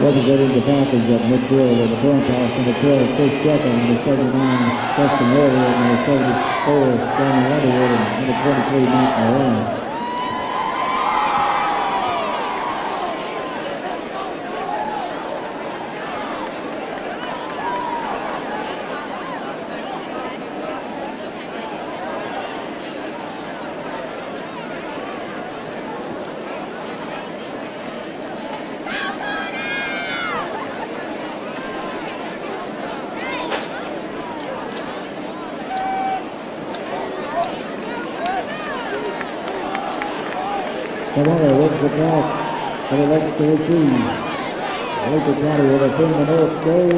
Representing the Panthers at midfield with the point toss number 12, Chris Shepherd, number 79, Preston Warrior, number 74, Stanley Underwood, and number 23, Matt Moran. Smyrna wins the toss and elects to receive. Lincoln County will assume the north goal.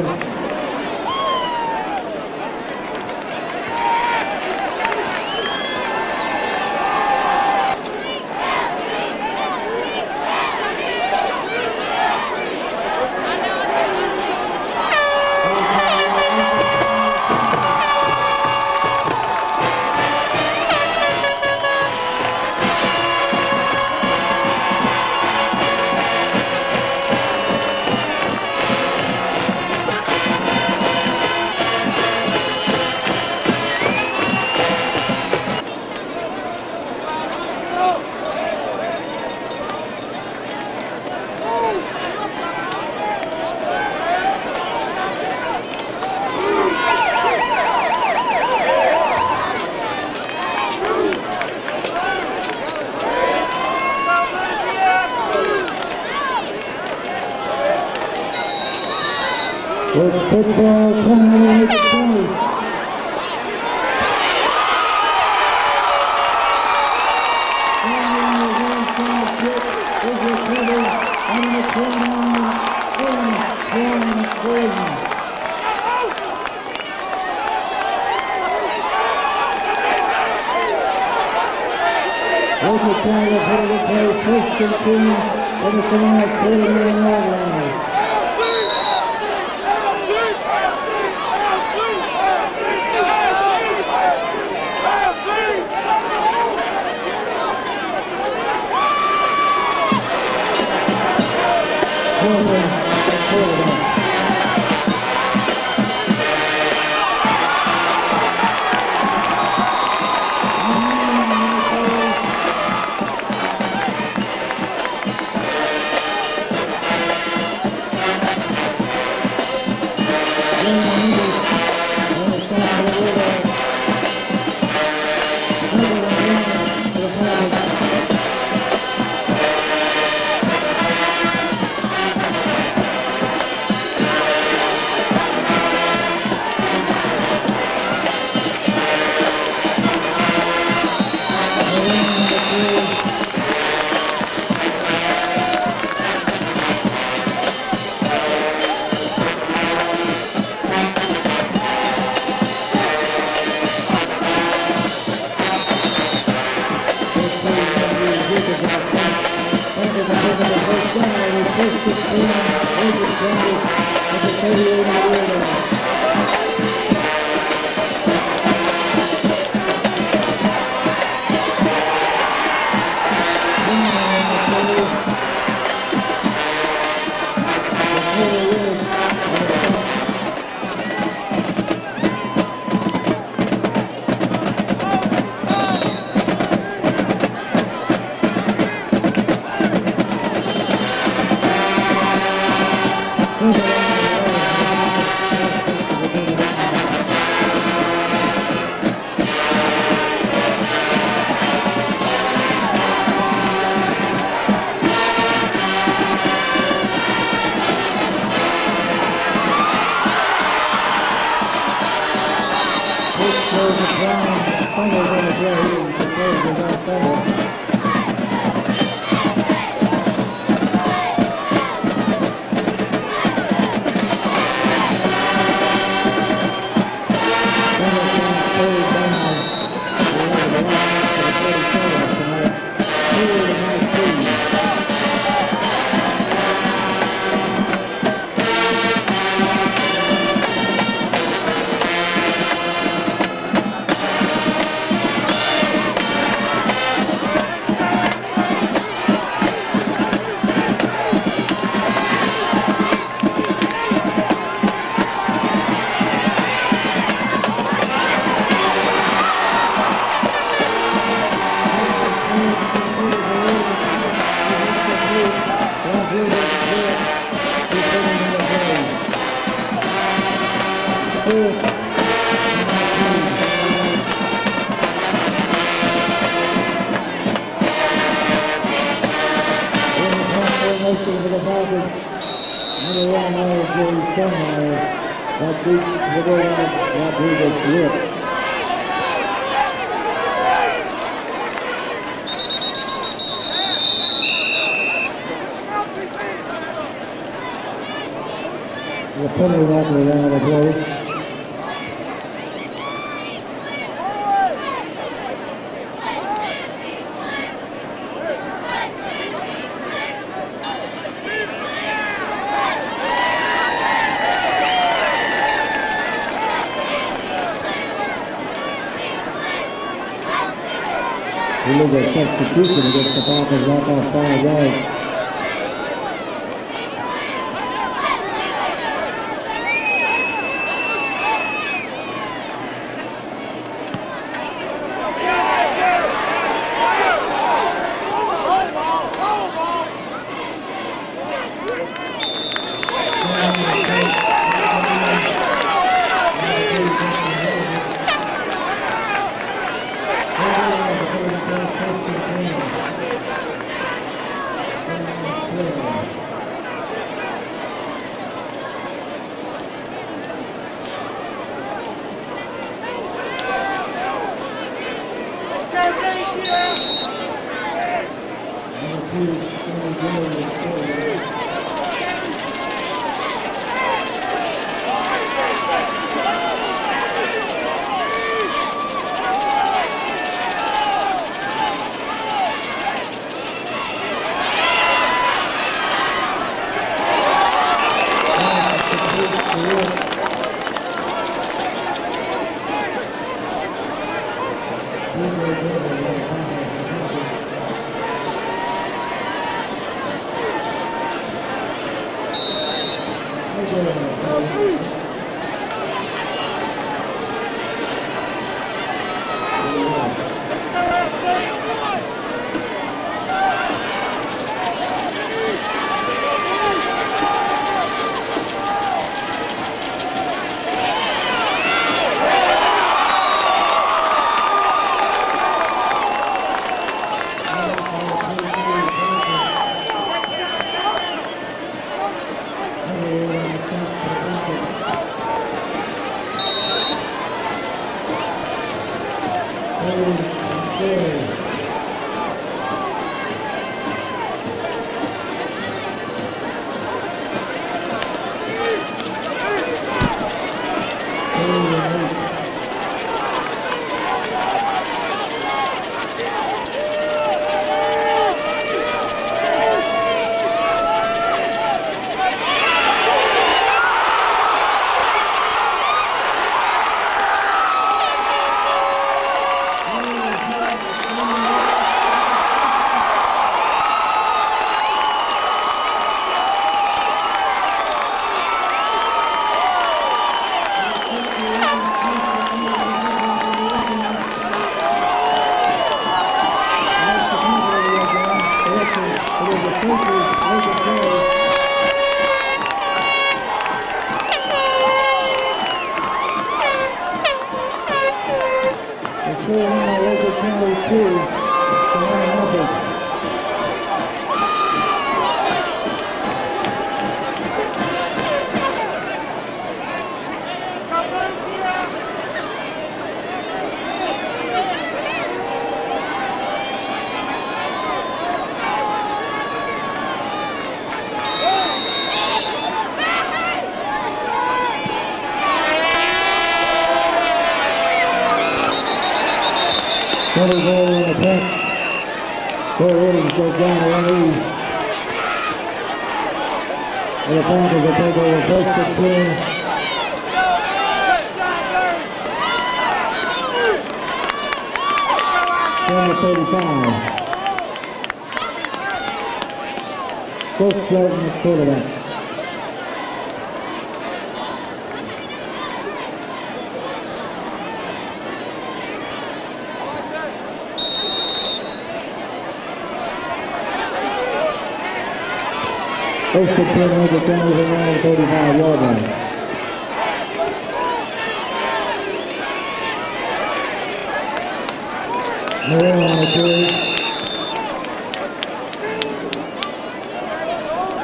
With football coming to play. Local County put it in play, first and 2, and it's the last 40-minute line. Posting for the Falcons. Number 1, Smyrna. That beats the goal that Rodriguez Lip. The penalty after the round of play. Illegal substitution against the Falcons right off 5 yards. Another goal in the pack. Corey Williams goes down to 1 lead. And the Falcons will take over first and 10. Number 35. Coach Shelton, the quarterback. First and 10 on the 35-yard line. Moore on the carry.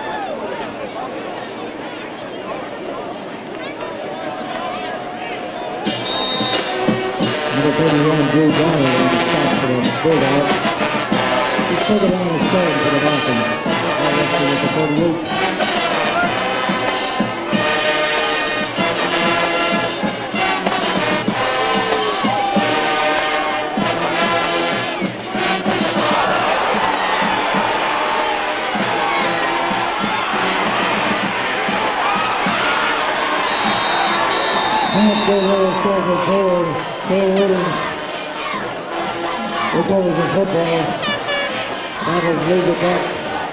Drew Johnny on the stop for the Bulldogs. He's taking on the 7 for the Falcons. Rusty with the 38. Hands go over the forward. Phil Williams. It goes in football. That'll lead it back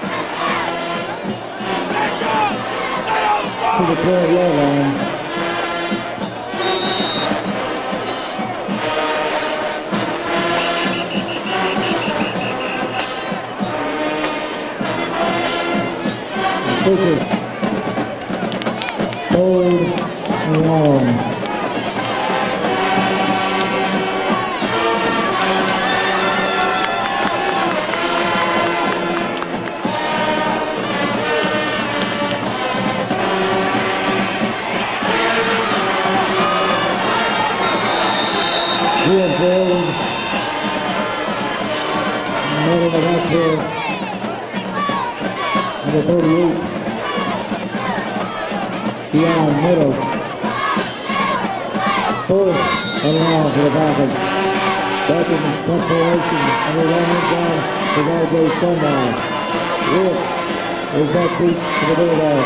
to the 12-yard line. This is third and long. Good build. Middle of the backfield. Number 38. Beyond middle. Fourth and long for the Falcons. Back in preparation. And the running down to R.J. Smyrna. Rick is back deep to the Bulldogs.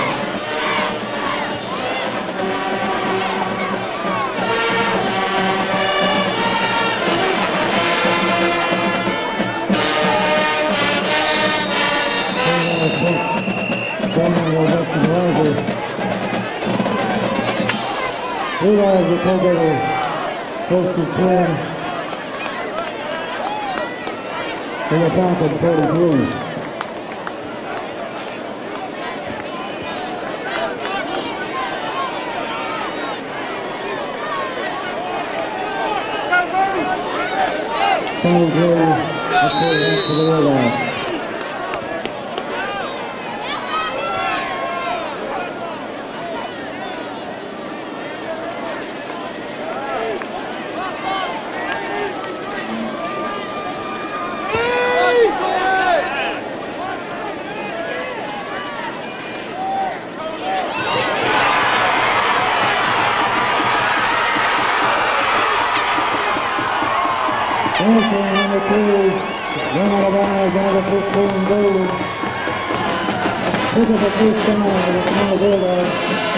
Bulldogs will take over close to 10 for the Falcons 33. That's for the Bulldogs. Number 2, run out of bounds, number 15 goes. Pick up a first down with the Bulldogs.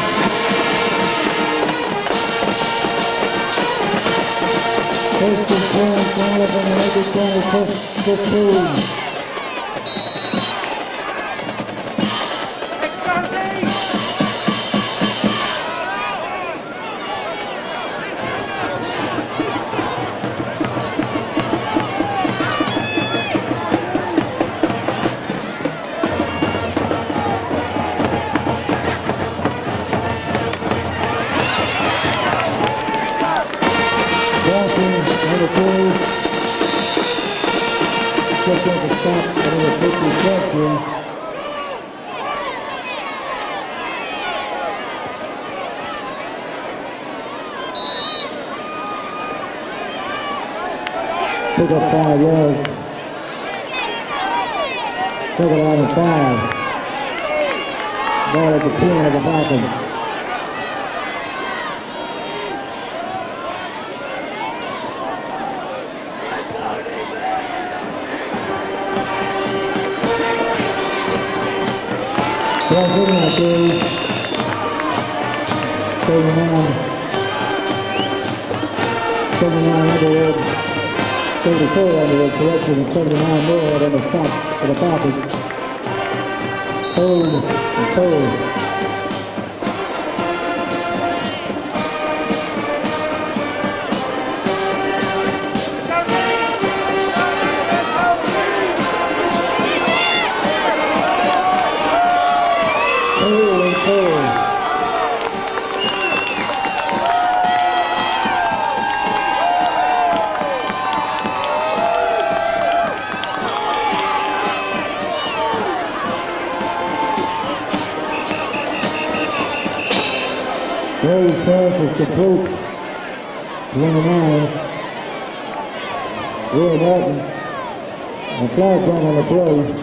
First and 10, coming up on the Lakers 20, first 15. Number 20, just at the stop, number 50 here. Pick up 5 yards. Second out and 5. Ball at the 10 of the Falcons. Well, good enough, Dave. 39 Underwood. 34 Underwood, correction, and 79 more on the stop for the Falcons. Third and 3rd. Very fast is complete. 29. Will Martin. A flag down on the play.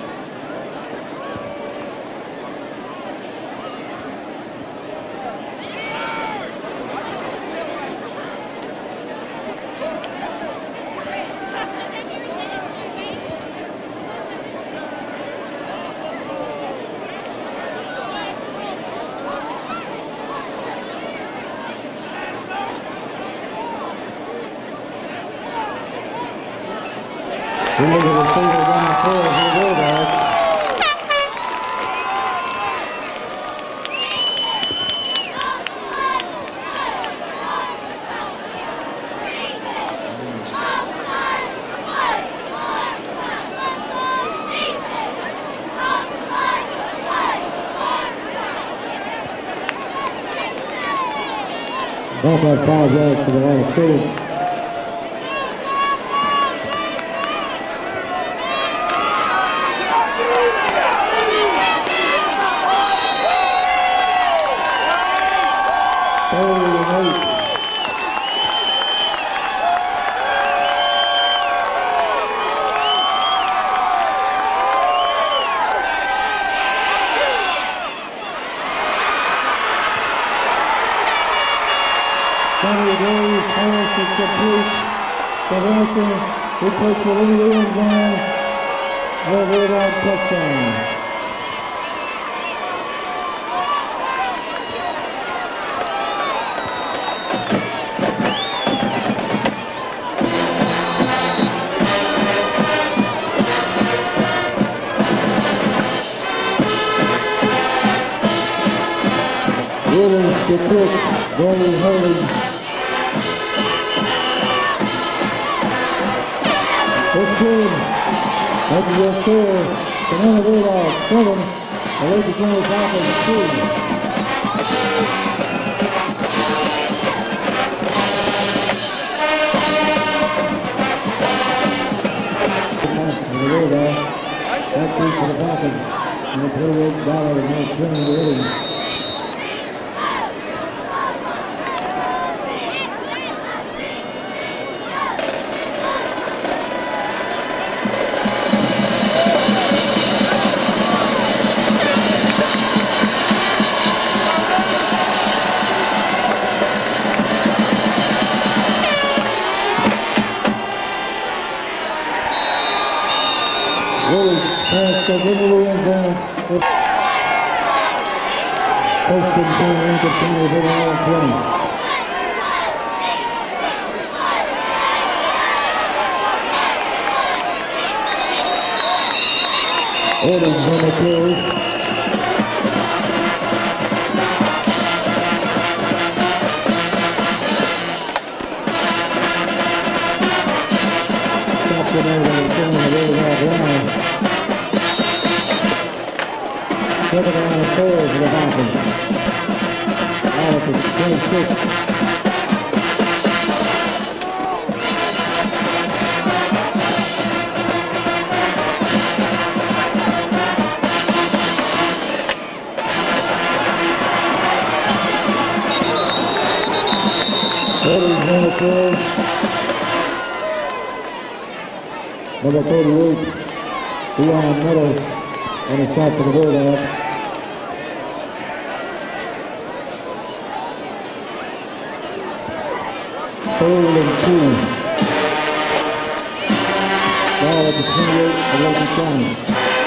We look at the field down the field for the Bulldogs. Back up 5 yards to the line of scrimmage. Pass is complete. The Wilson will take the lead in down. The Bulldog touchdown. Williams to kick, very hurried. This team, that's your score. Smyrna Bulldogs 7, the Lady County Falcons 2. The Bulldogs, that beat for the Falcons, and the $28 and no swing Williams. Pass goes into the end zone. First and 10, incomplete with around 20. Orders on the carry. Stopped it over the corner of the Bulldog line. Second down and 4 for the Falcons. Allison, 26. Number 38, Leon Meadows, on a shot for the Bulldogs. Third and 2. Ball at the 28 of Logan County.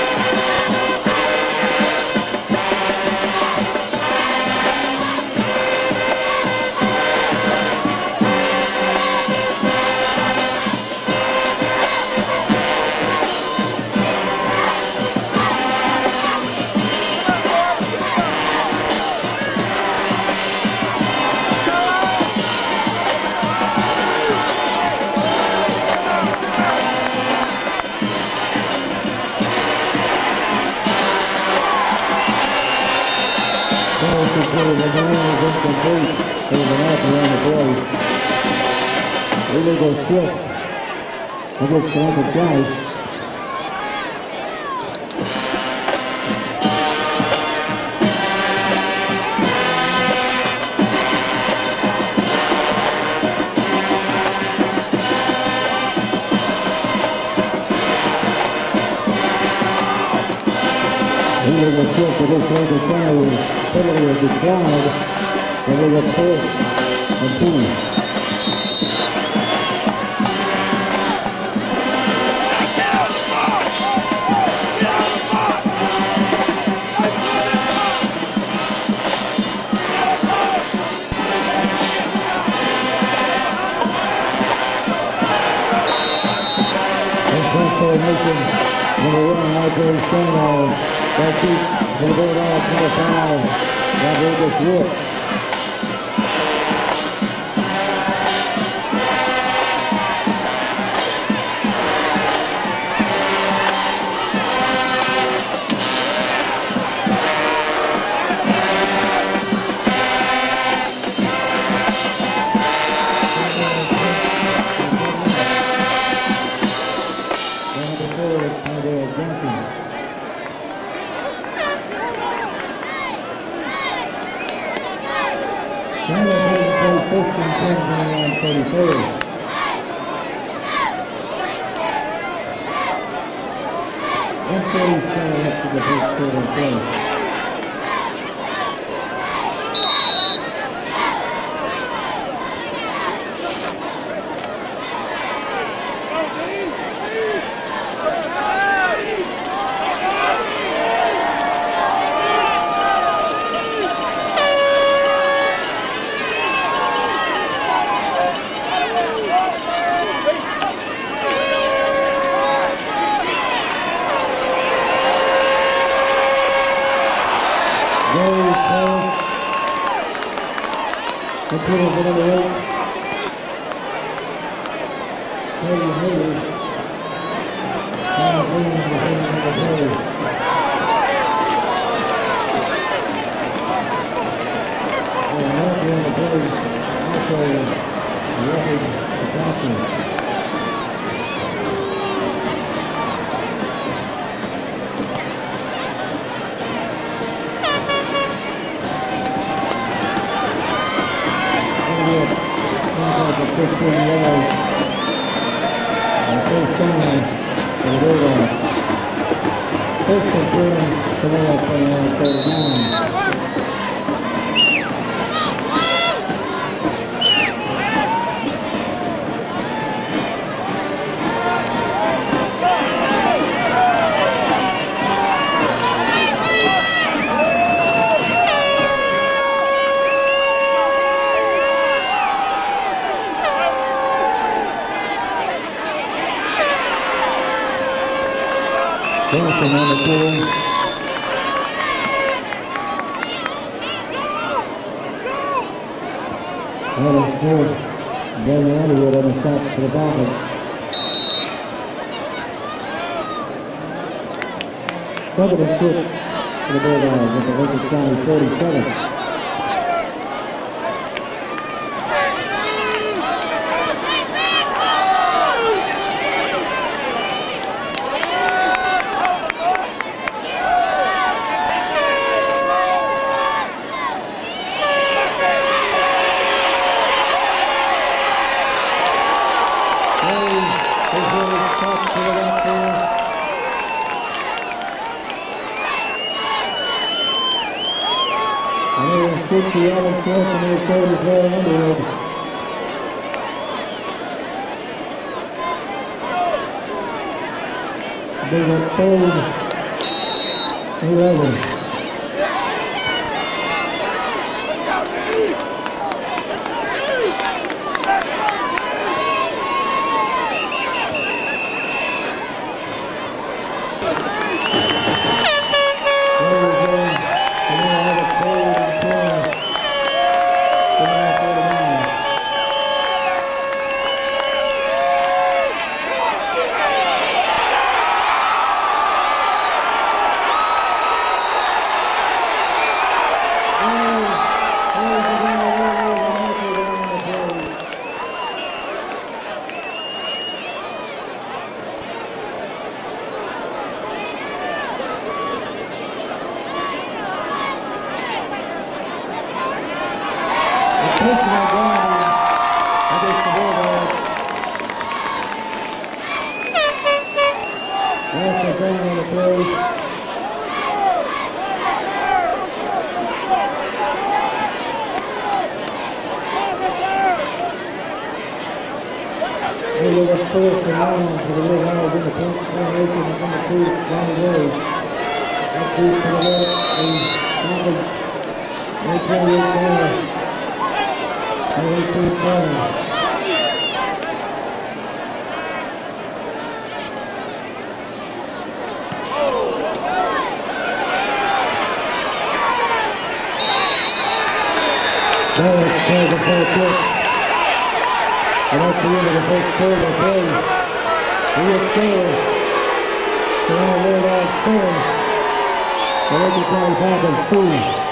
Illegal shift against Columbus guys. He was a short for this local penalty. Penalty was declined. And it was 4th and 2. Formation number 1, Michael Smyrna. That keeps the Bulldogs number 5. That Vegas Wolf. Second and 6 for the Bulldogs at the Lincoln County 47. They were told 11. with a first and long for the Red Hawks in the point formation of number 2, Johnny Rose. That deep to the left, Falcons. They carry it there. They 18-7. Dallas plays the full kick. And that's the end of the first quarter play. He is scored. So now we're all scoring. The Lincoln County Falcons 2.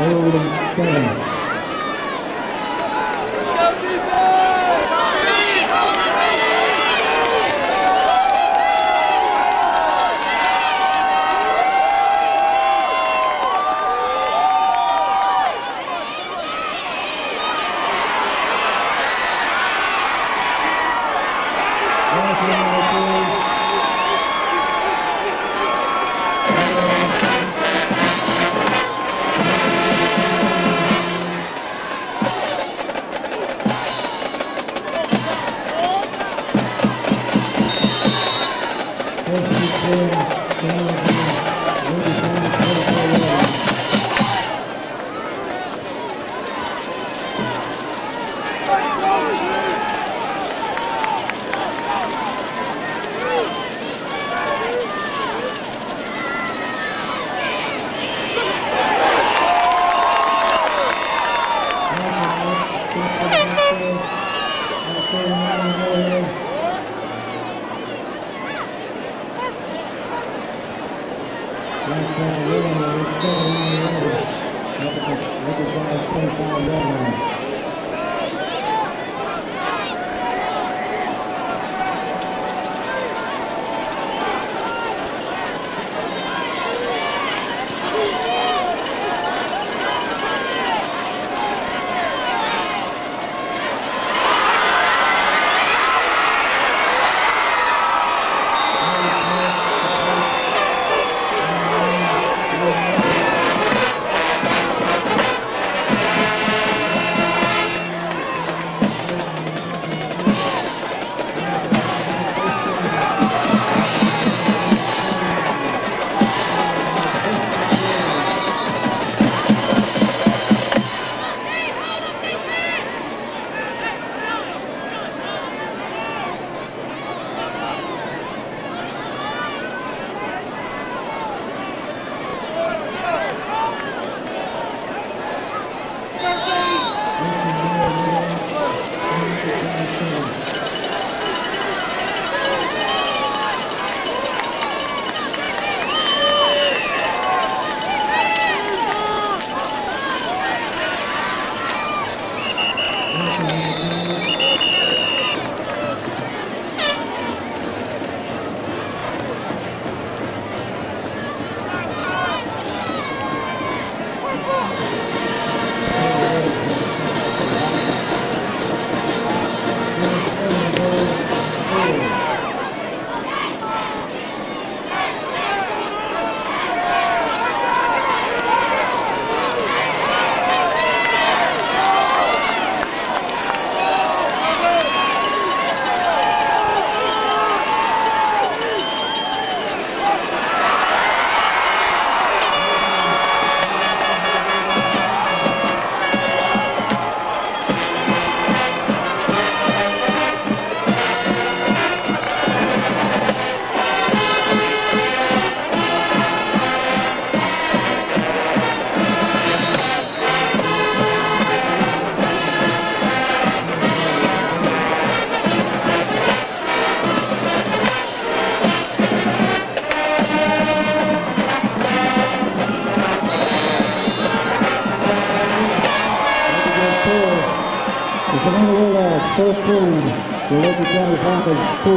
The Lincoln County Falcons 2.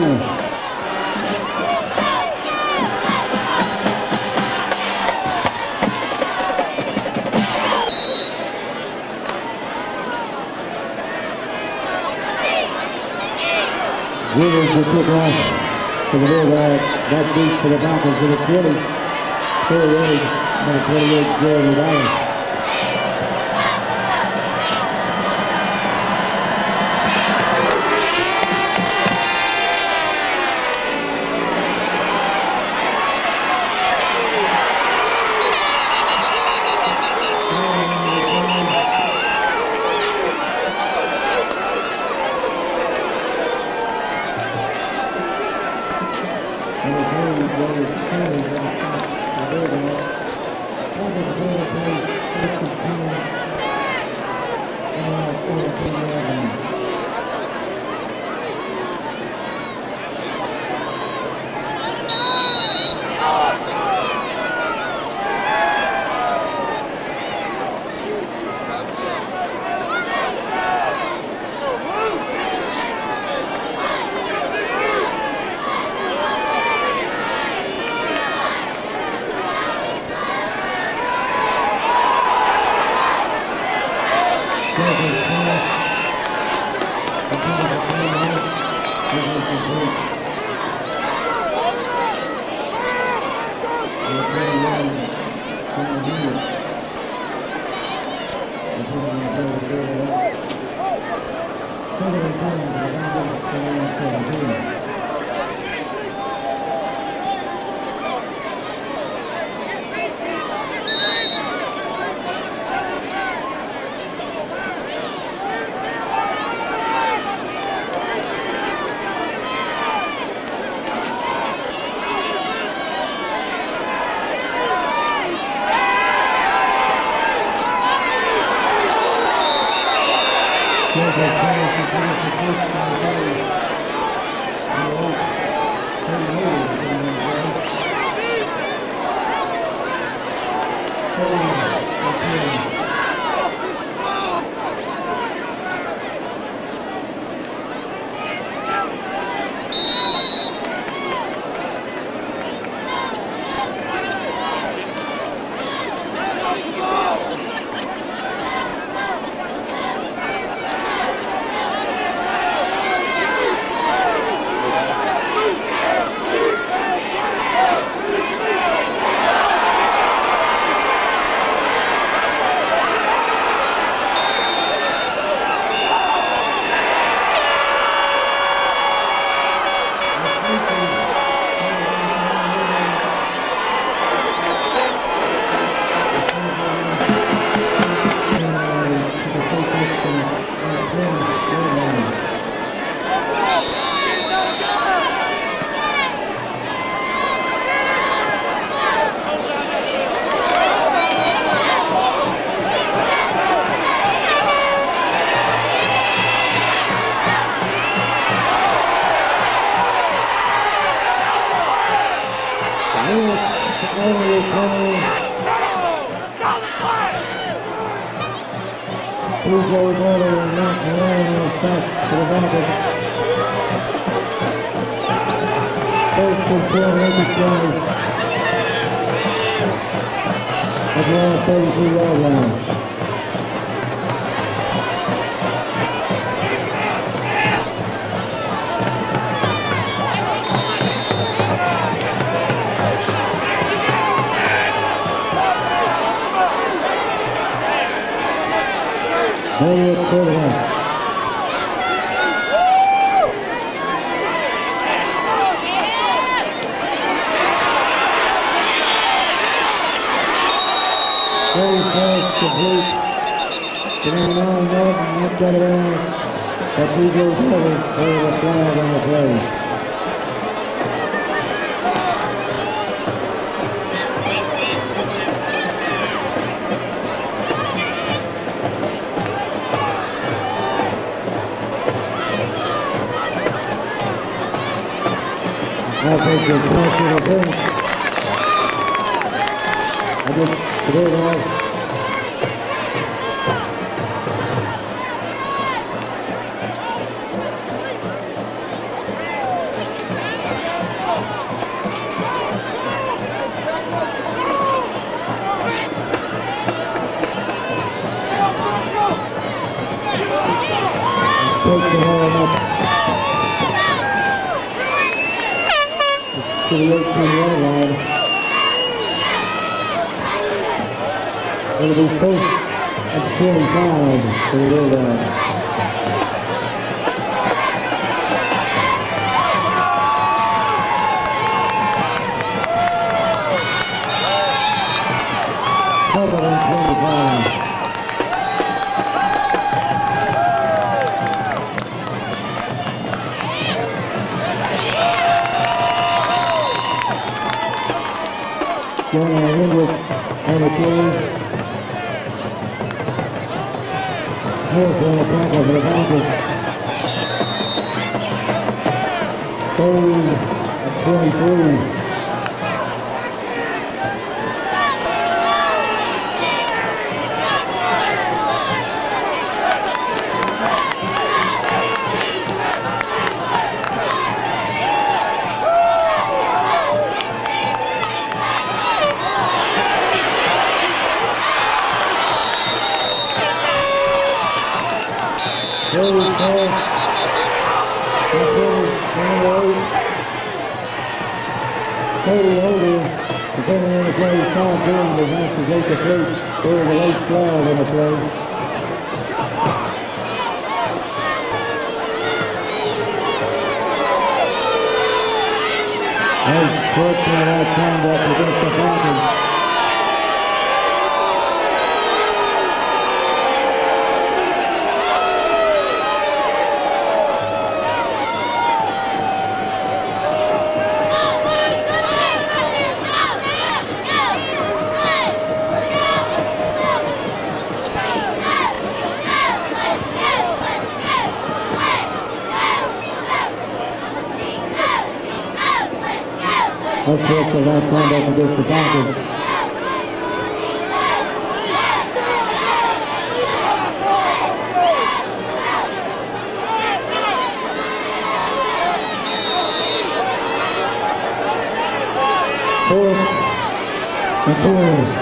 Williams will kick off for the Bulldogs. That beats for the Falcons to the 20. 38, number 28, Jeremy Dallas. Number 3, Jeremy Dallas. Nice fortunate conduct against the Falcons. Let's look for that conduct against the Falcons. Fourth and 4.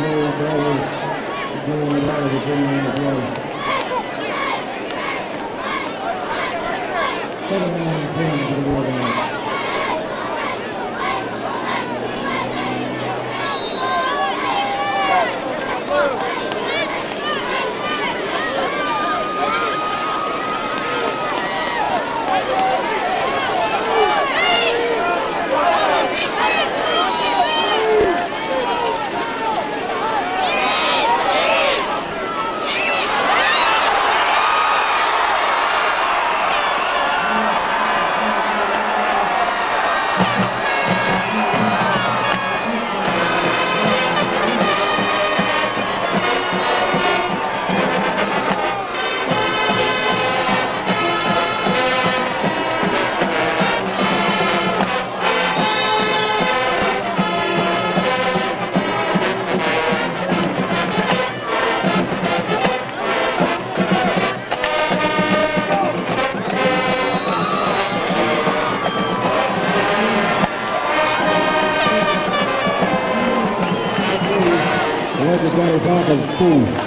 Legendary Falcons 2.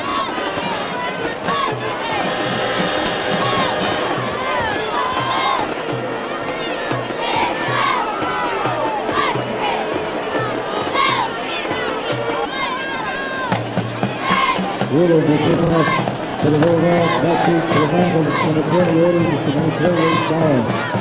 Williams will pick off to the Bulldogs, back to the Falcons, number 20, Williams, to number 28, down.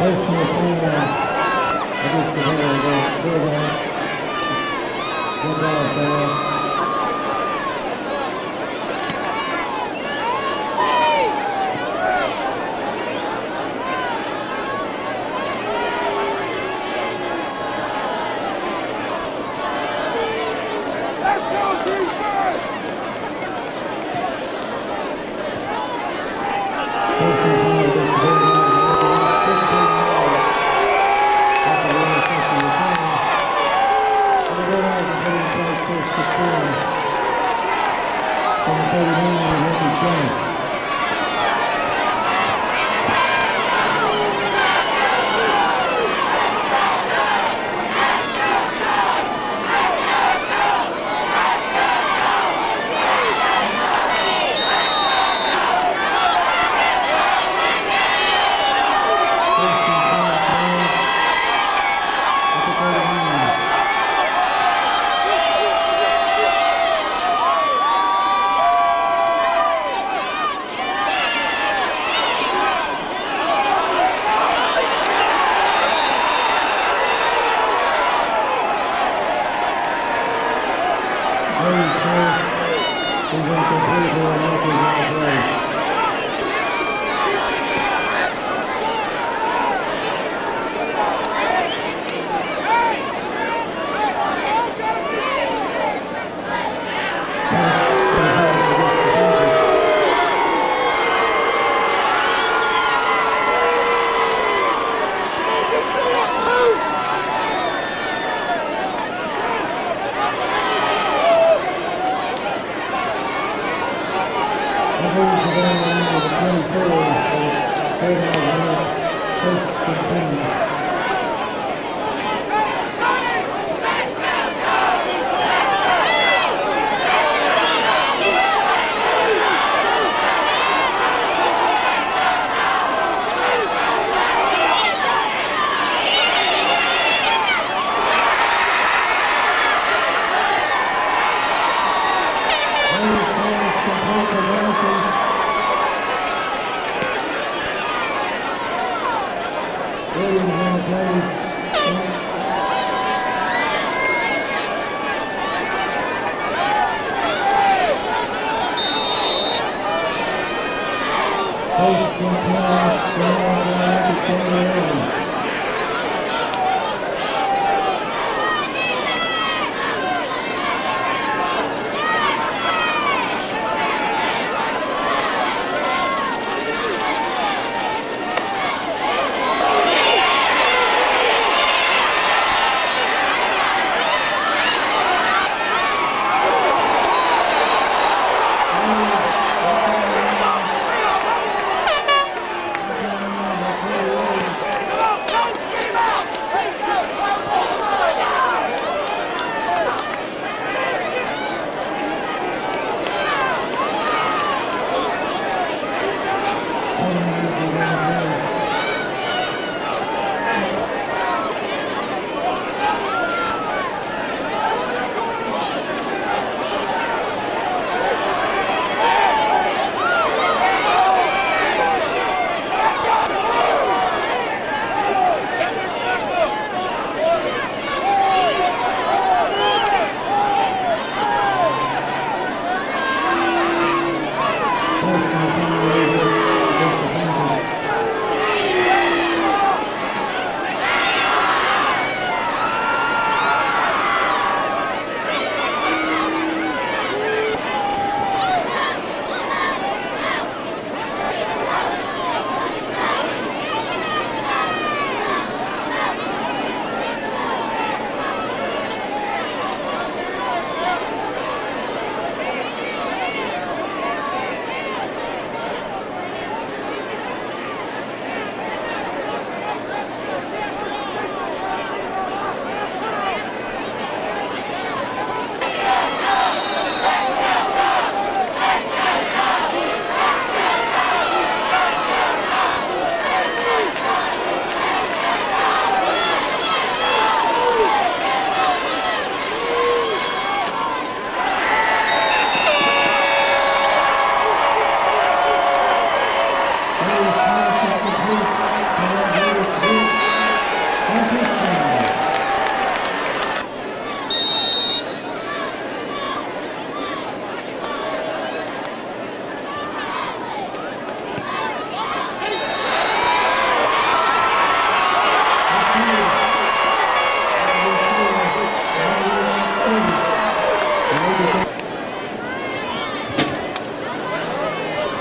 Personal foul against the ball. Good ball foul.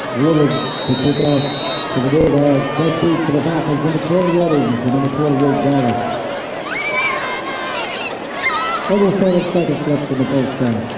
Willard to pick off to the Bulldogs. That beat to the back is number 28 to number 28 Dallas. Over 7 seconds left in the first half.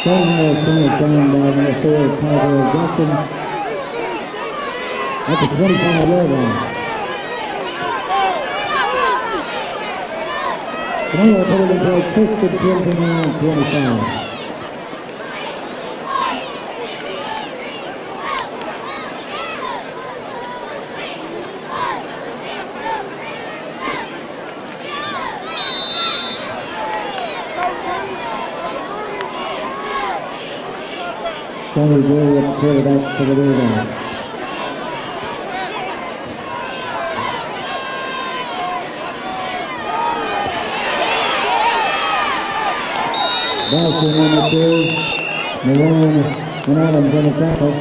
Smyrna is down by number 4, Parker Jackson. At the 25-yard line. Smyrna put it in play, first and 29-25. Tony Gray at the quarterback for the Bulldogs. Boston number 2, Malone and Adams on the tackle.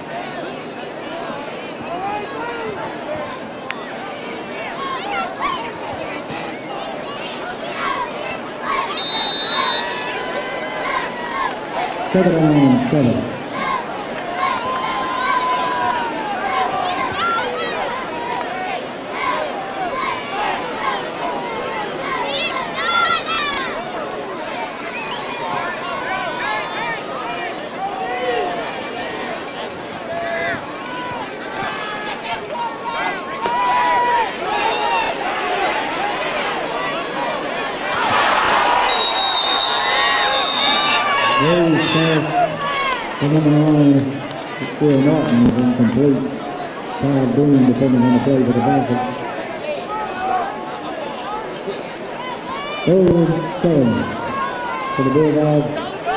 Second and 7. The number 9, Phil Martin, is incomplete. Todd Boone defending on the play for the basket. 3rd and 7 for the Bulldogs.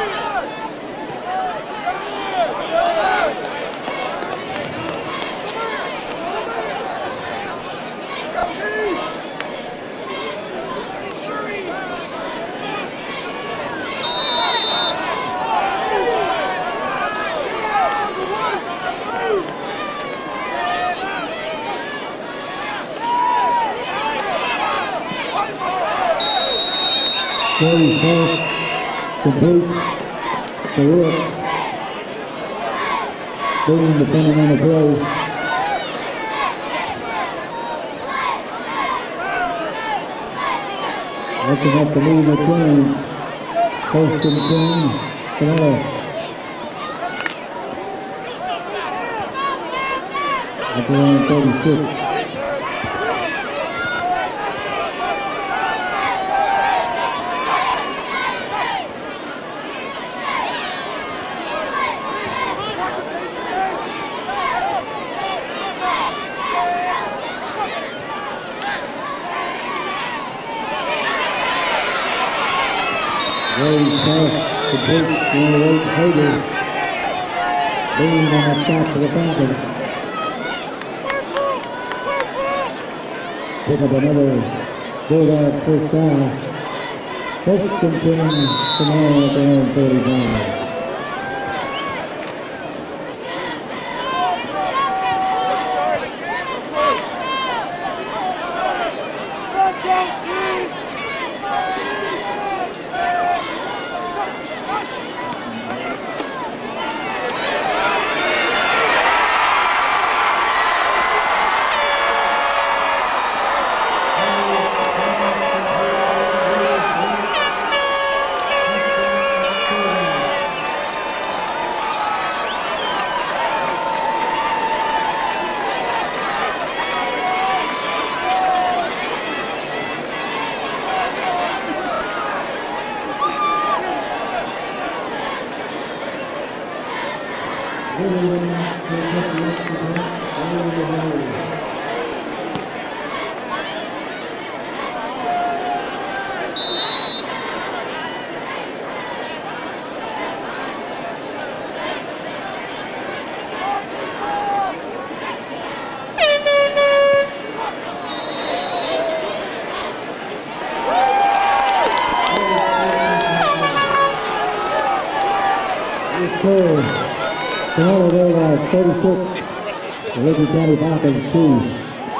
Complete. Correct. Boone defending on the play. Looking up the lead of the chain. First and 10. Smyrna. At the line 36. Very tough to take on the right shoulder. Boone on the stop to the basket. Pick up another Bulldog first down. First and 10, Smyrna at their own 35. Smyrna there by 36. Ricky County Falcons 2.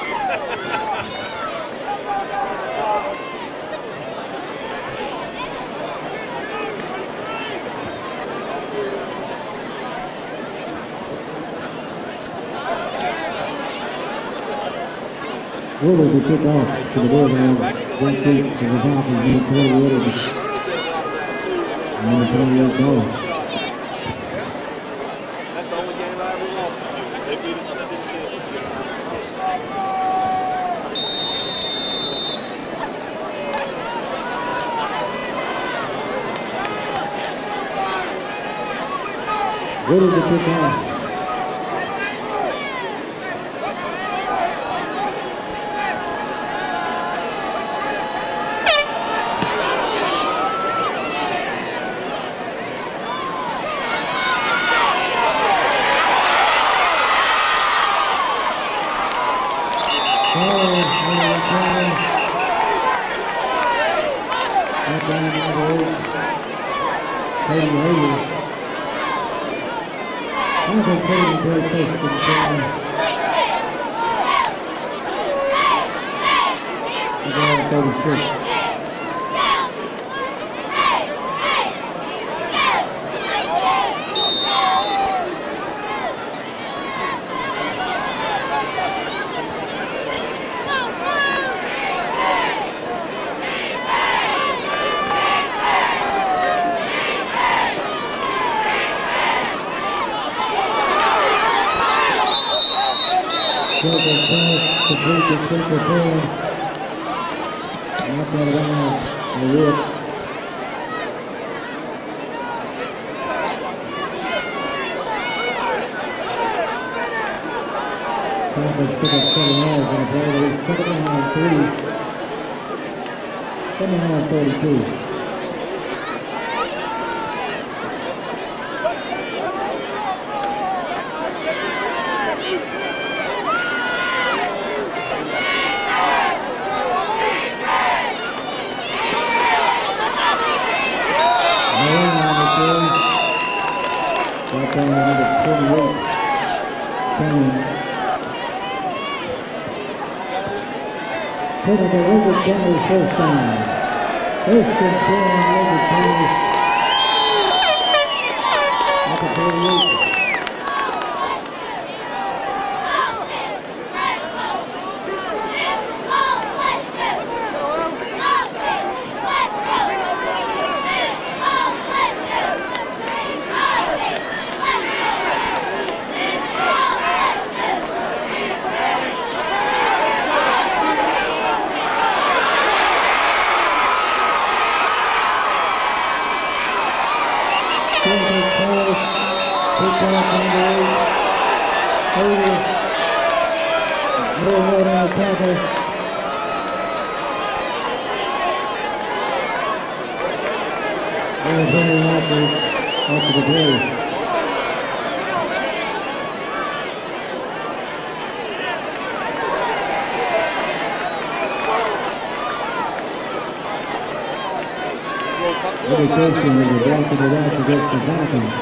Willie to kick off to the Bulldogs. One feet to the Falcons. And the 28 ball. Ready to kick off. First down. First and 10, Lakers County. At the 38. After the play. Education is a block to the right against the Falcons.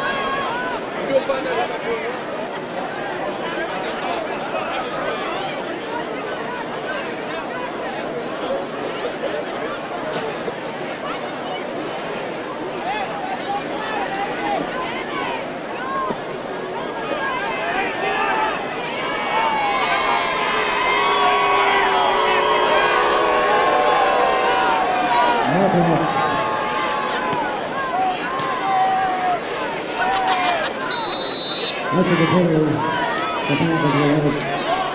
After the play, the Falcons will have it.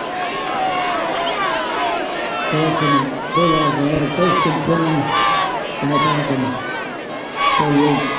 Falcons will have it first and 10 by Falcons. 38.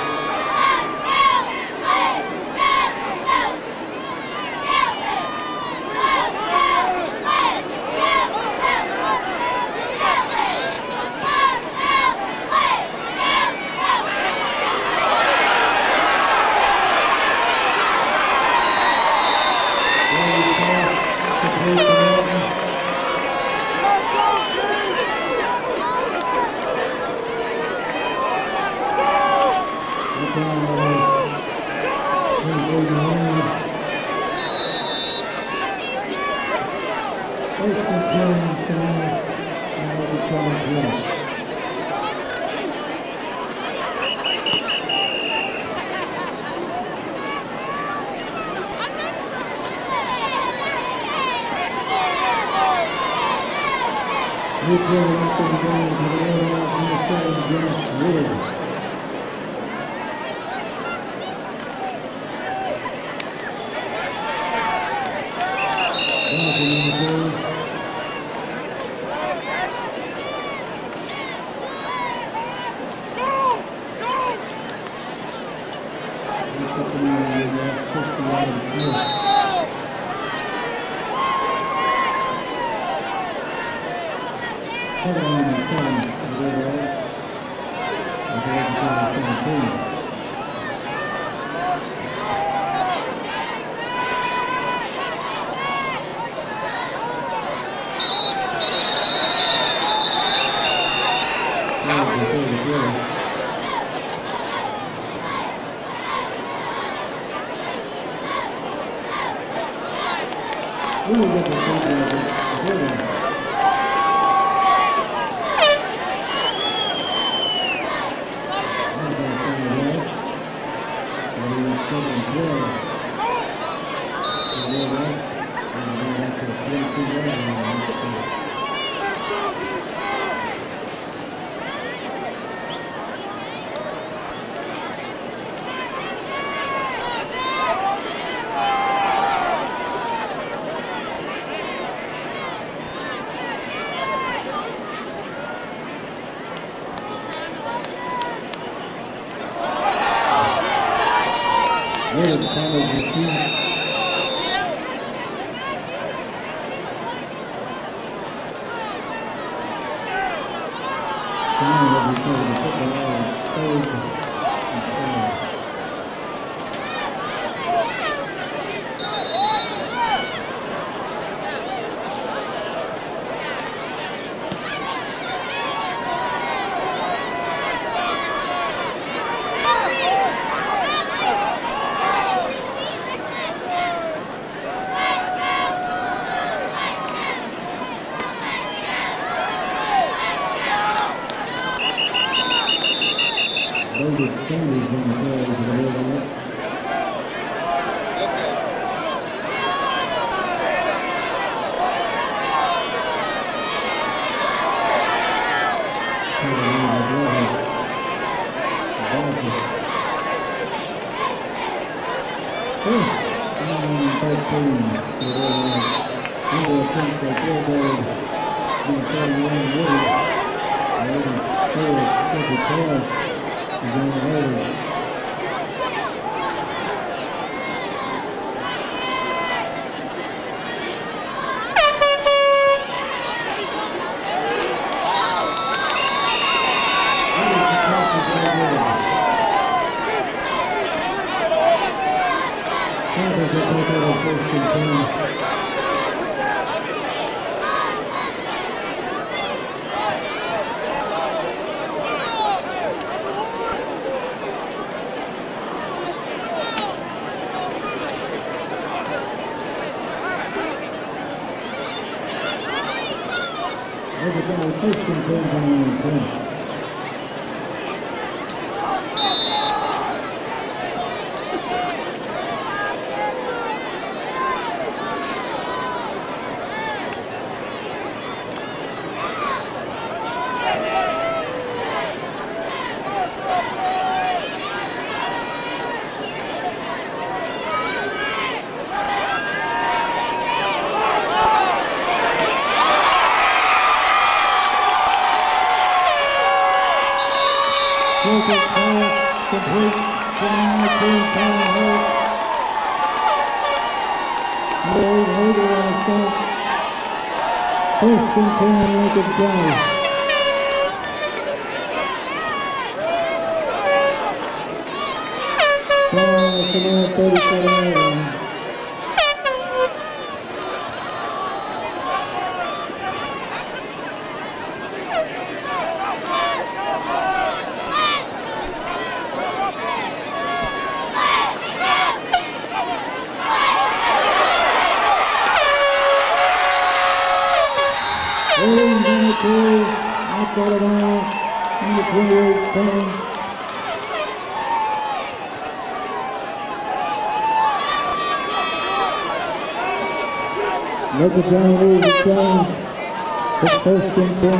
Look at John Lee, the change. It's first and 10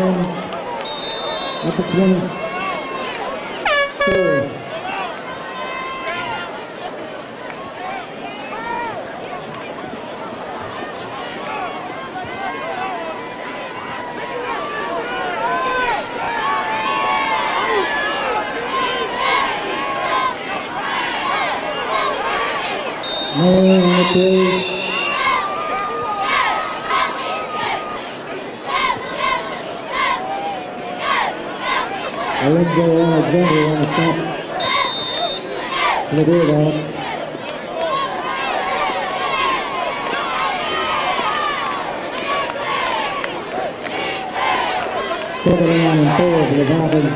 at the 20. Miller on the three. Alonzo Alexander on the stop. The good off. Second down and 4 for the Falcons.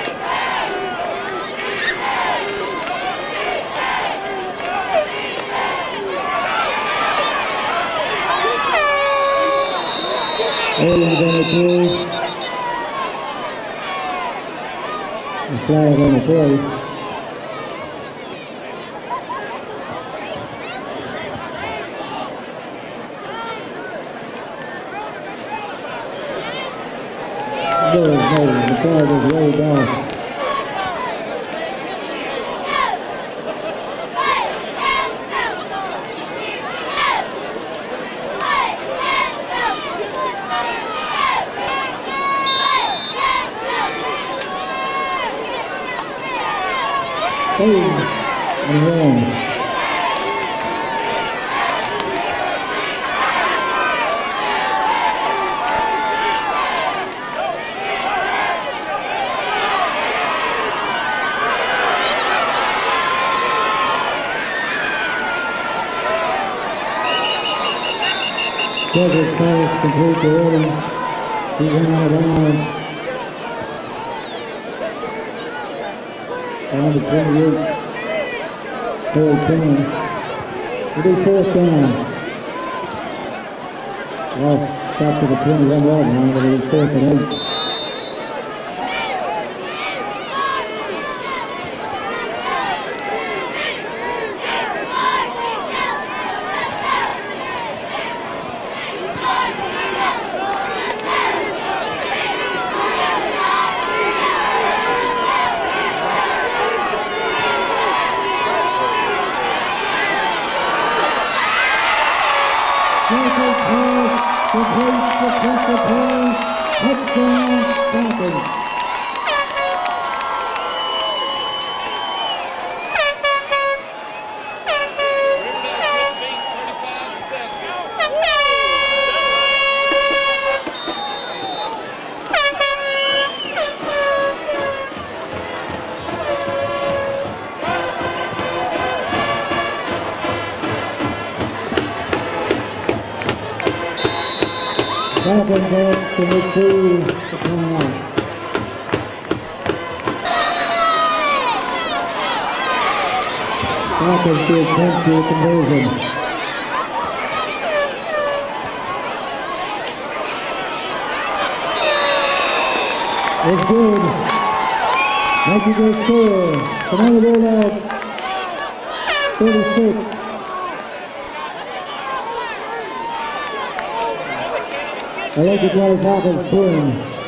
Williams on the 2. The flag on the play. The flag is way down. And one. Douglas pass complete to Williams. He's in out of bounds. Down to 28. Third 10. It'll be fourth down. Well, stop to the 21 yard line, but it'll be fourth and 8. Touchdown, Falcons. Falcons back to retrieve the timeout. Falcons to attempt the conversion. It's good. That's a good score. Another ball out. 36. I like to try to Falcons swing.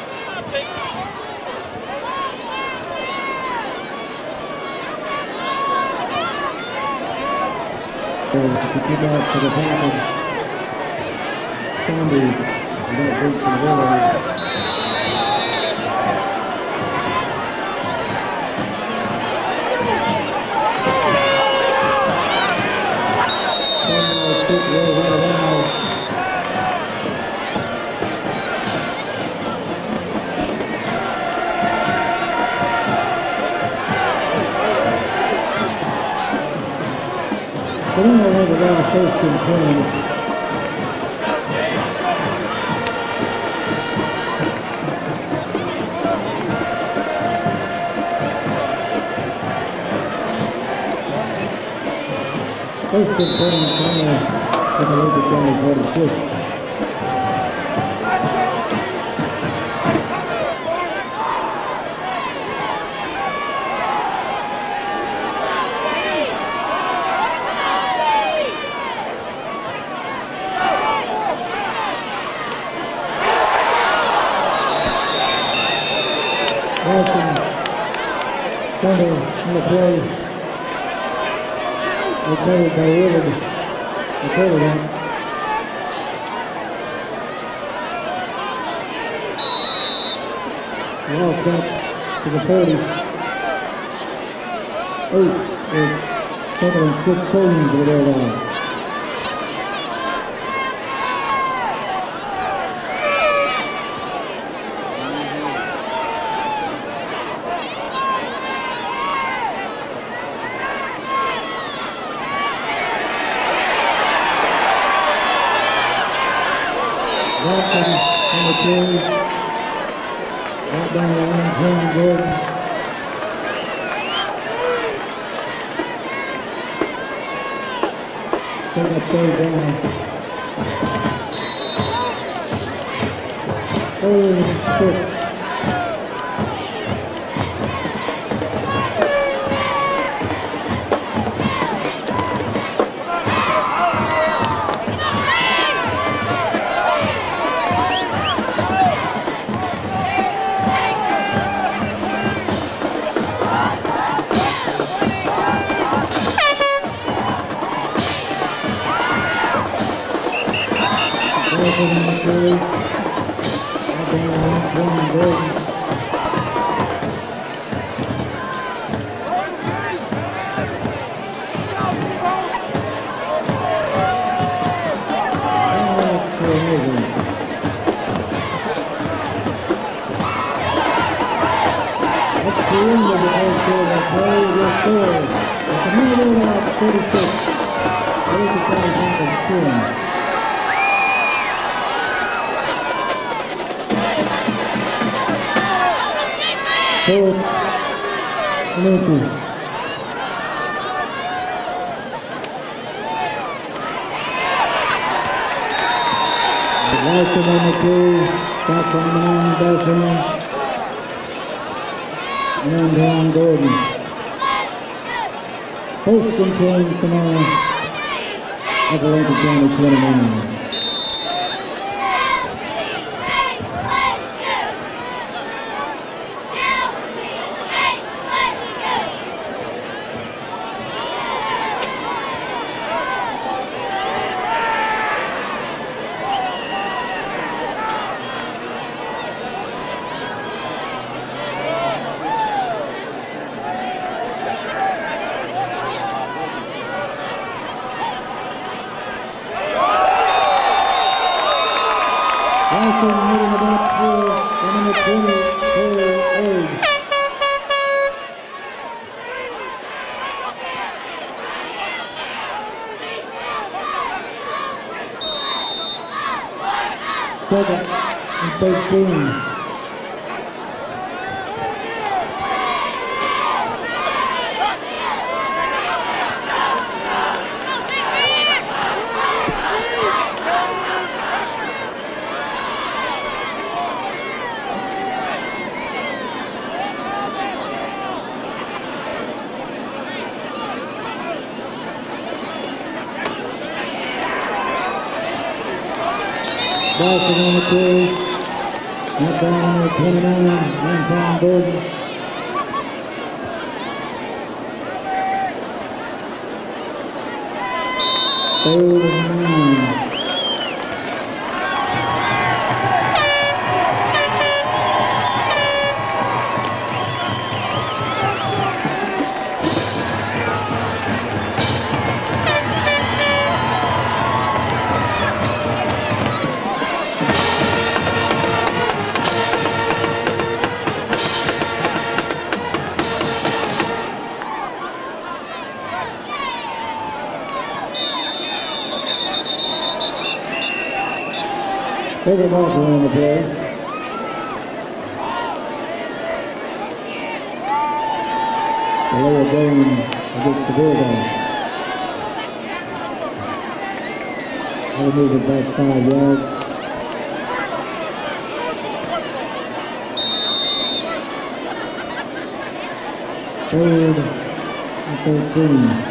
To keep out for the Falcons. Sandy, that beats the Williams. But then they have a lot of first and 10. First and 10, Smyrna, with a little bit down for the 6th. Sunday on the play. Recovered by Willard. Recovered that. Walk back to the 40. 8 is Second and 16 for the Bulldogs. Watson on the two. Right down the line, Cam Gordon. Take up third down. Third and 6. Watson on the two, back on the 9, Dawson, and Cam Gordon. First and 10 tonight at the Lincoln County 29. Second and 13. Watson on the two, not down on the 29, and Cam Gordon. Third and 9. David Walker on the play. Lower going against the Bulldogs. They'll move it back 5 yards. Third and 13.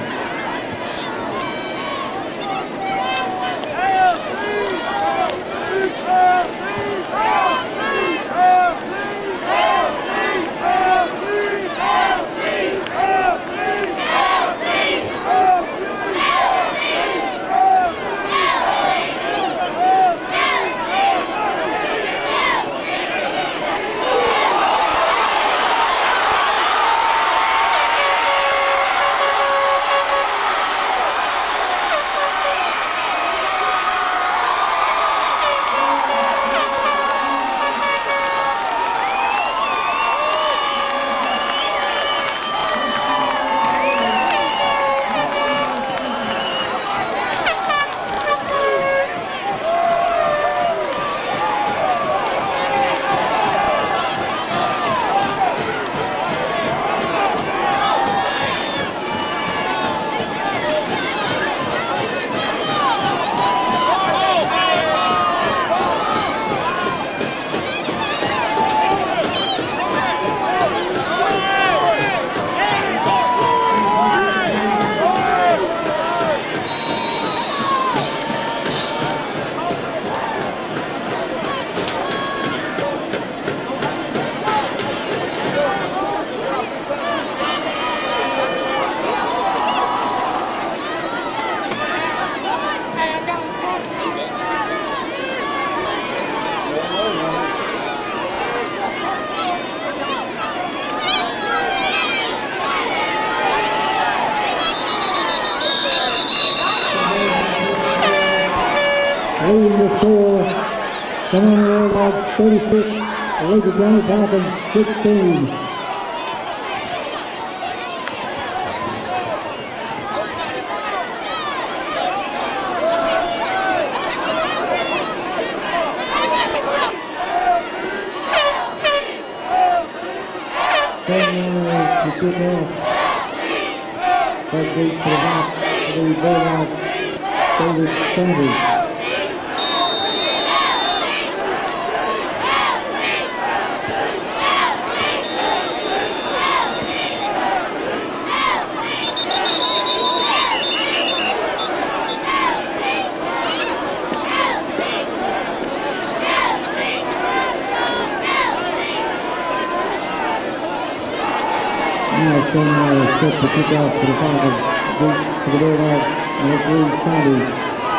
leading the score. Smyrna Bulldogs 36, Lady Johnny Falcons 16. To shoot off. That deep to the back. The Bulldogs, David Sanders. Now set to kick off for the Falcons. Deep to the Bulldogs. David Sanders.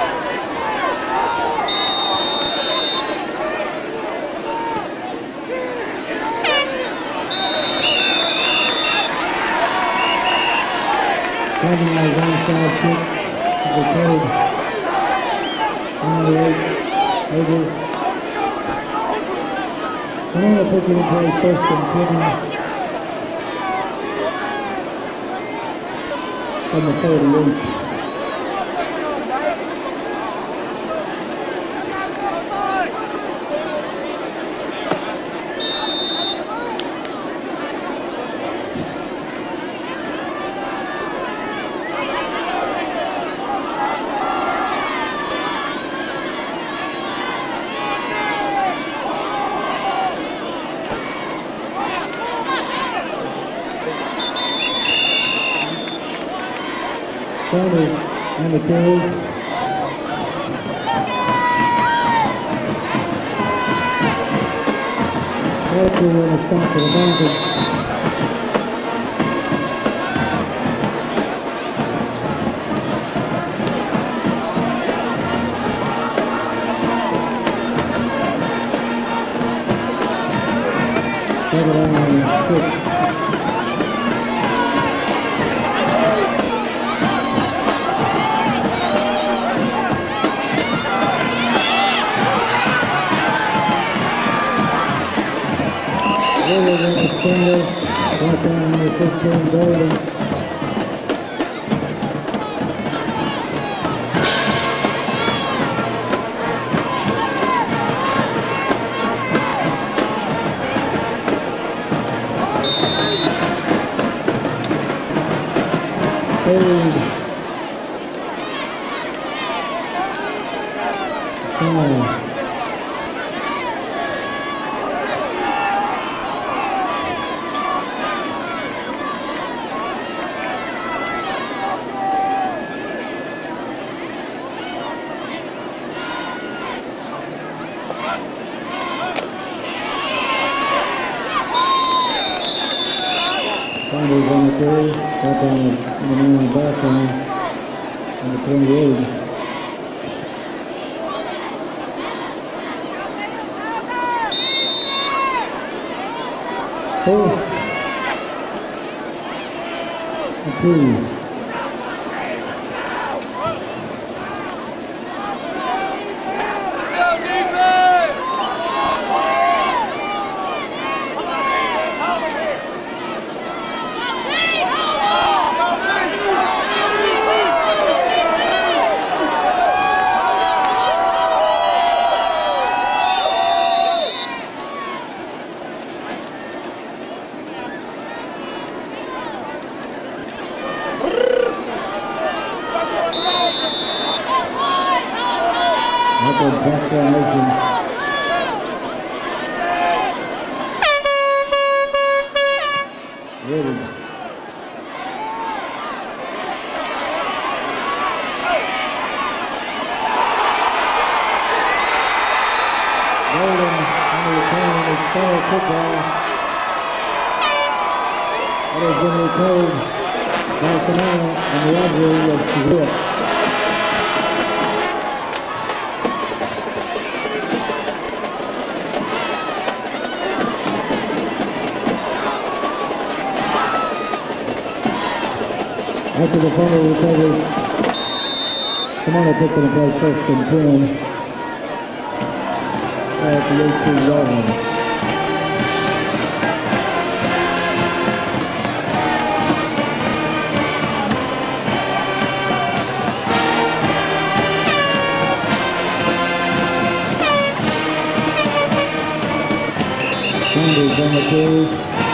Standing on his onside kick to the third. On the 8, over. Smyrna puts it in play first and 10. From the 38. Sanders on the carry. Walker in the stop for the Falcons. Second down, 6. Golden in the center, right down number 15, Golden. Third. 5. Sanders on the carry, back on the man on the back on the 28. Fourth and 2. Back formation. Ready. Golden on the return of his fellow football. That has been recovered by Smyrna and the injury of Seville. After the fumble recovery, Smyrna puts it in play first and 10. at the 18-yard line. Sanders on the carry.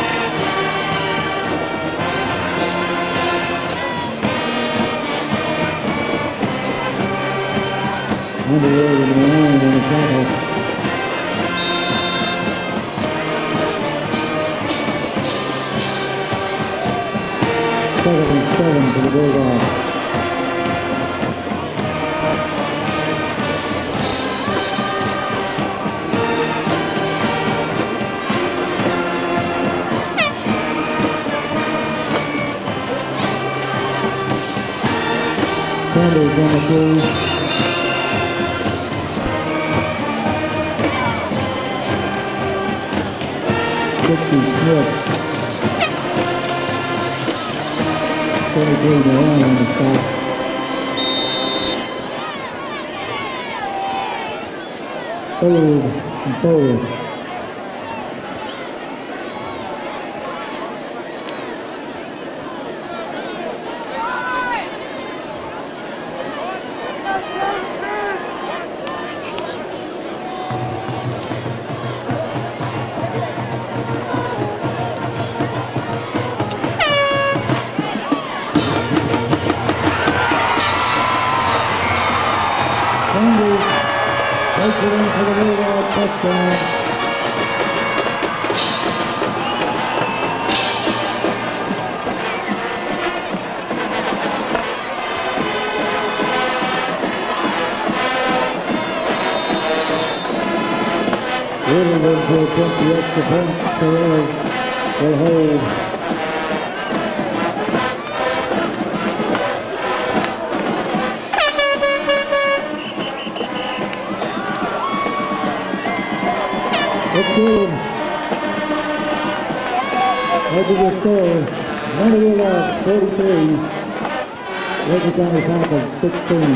Underwood in the line on the tackle. Second and 7 for the Bulldogs. Sanders on the carry. Smith. 23 in the line on the stop. Third and 4. Takes it in for the Bulldog touchdown. Really good to attempt the extra point. They hold. Over the score, Montevideo 43, Reggie County Falcons 16.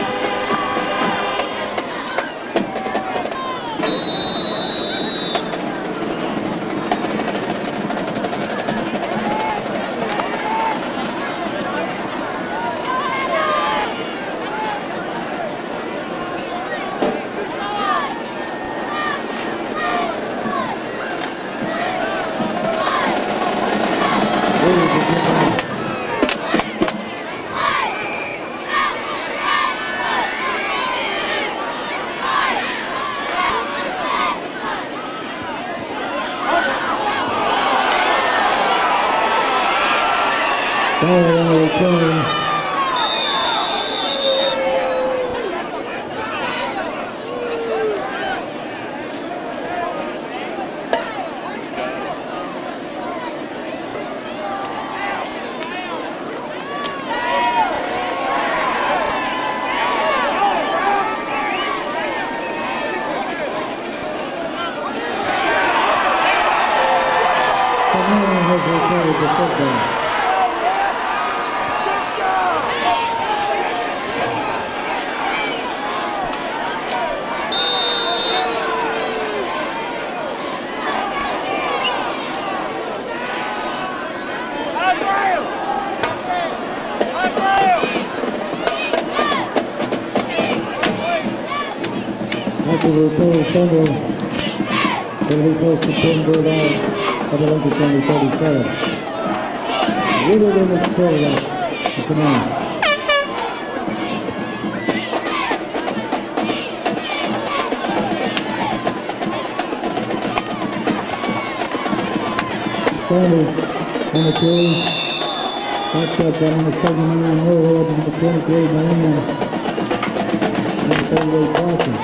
Ball on the return. Smyrna has recovered the football. After the return fumble, it'll be close to 10 Bulldogs at the Lincoln County 37. Really in the quarterback. Come on. Sanders on the carry. That's up on the 79 Moorhead and the 23 Marine. And the 38 Boston.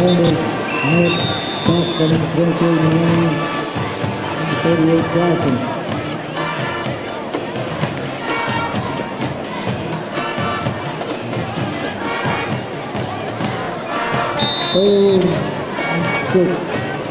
Randy Smith, back for number 23, Miami, number 38, Jackson. Third and 6.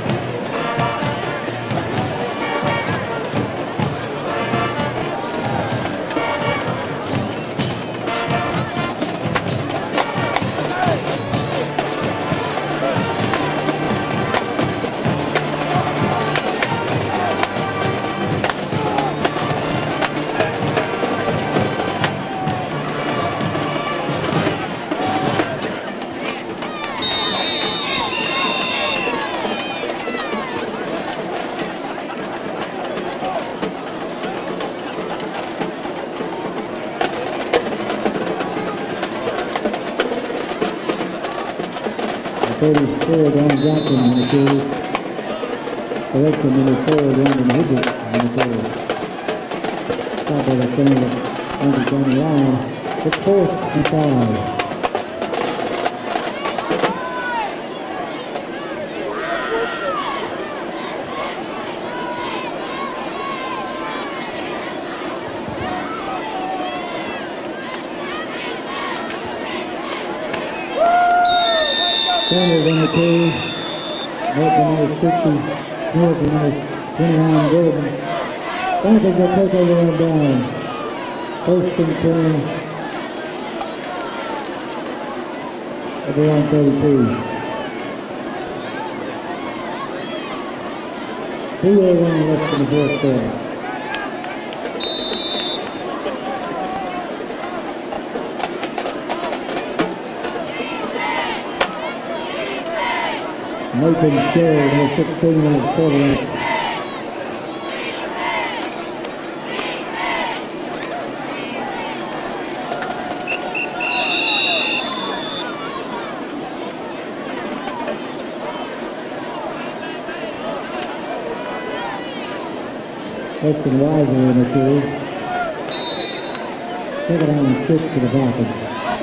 Don Johnson on the field. Correction, number 4, Brandon Higgins on the field. Top of the field, Andy down the line. It's 4th and 5. Sanders on the cage. Norton number 60. Norton number 29. Gordon. Panthers will take over and down. 1st and 10. At around 32. 3:01 left in the 4th quarter. Nathan Sherry, number 16, on the quarterback. Weston Weiser in the field. 2nd down and 6 for the Falcons.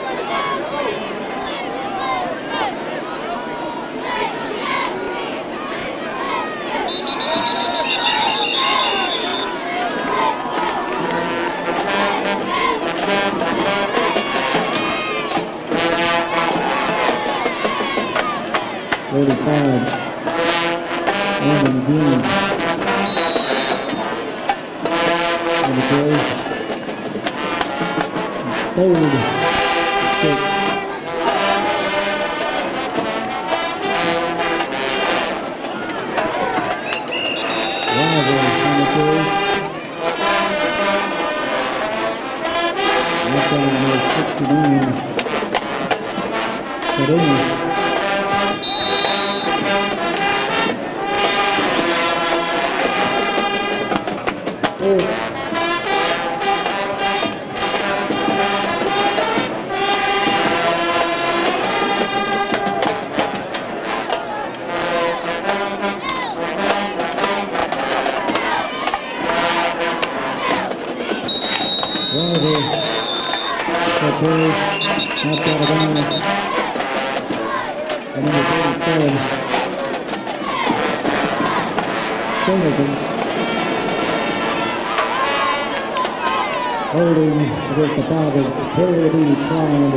Holding against the Falcons, period he declined.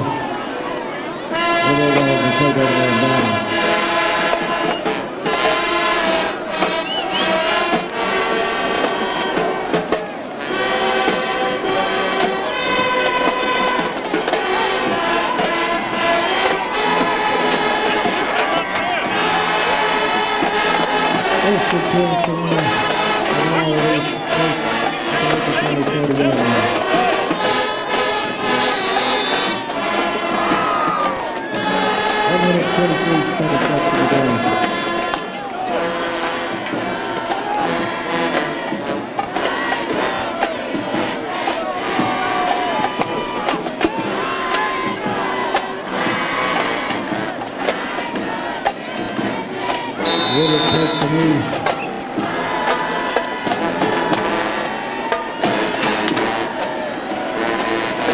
And they're going to take over their bottom.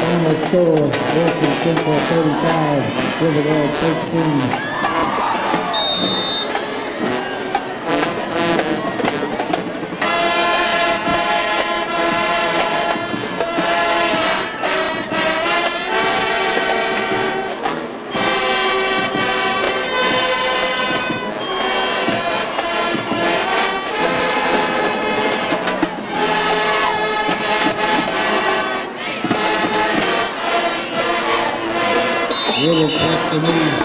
Score, Wilson Central 35, Riverville 13. Little catch for me.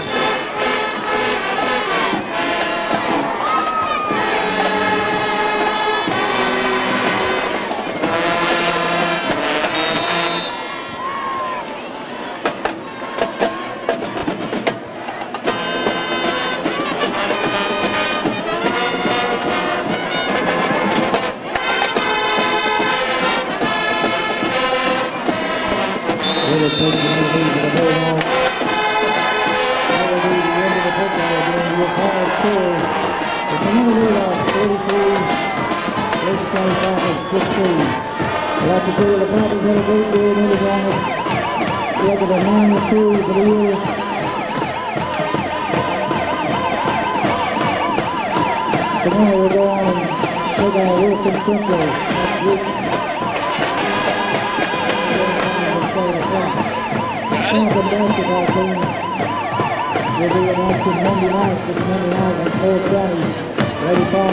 Little catch for me to the ball. That will be the end of the football game. Your final score is another lead-off, 43. Lake County Falcons 16. I'd like to tell you the Falcons had a great day in Indiana. Record of 9-2 for the year. Tomorrow we'll go on and take on Wilson Central next week. Falcon basketball team will be announced Monday night. This Monday night on 4 County. Ready